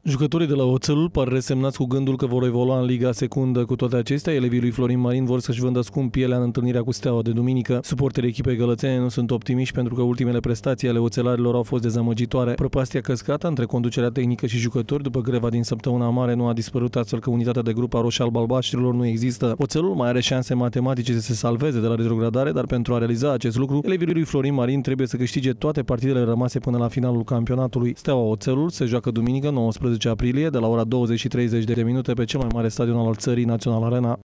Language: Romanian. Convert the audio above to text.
Jucătorii de la Oțelul par resemnați cu gândul că vor evolua în Liga Secundă. Cu toate acestea, elevii lui Florin Marin vor să-și vândă scump pielea în întâlnirea cu Steaua de duminică. Suporterii echipei gălățene nu sunt optimiști pentru că ultimele prestații ale oțelarilor au fost dezamăgitoare. Prăpastia căscată între conducerea tehnică și jucători după greva din săptămâna mare nu a dispărut, astfel că unitatea de grup a roșii-alb-albaștrilor nu există. Oțelul mai are șanse matematice să se salveze de la retrogradare, dar pentru a realiza acest lucru, elevii lui Florin Marin trebuie să câștige toate partidele rămase până la finalul campionatului. Steaua Oțelul se joacă duminică 19 aprilie de la ora 20:30 pe cel mai mare stadion al țării, Național Arena.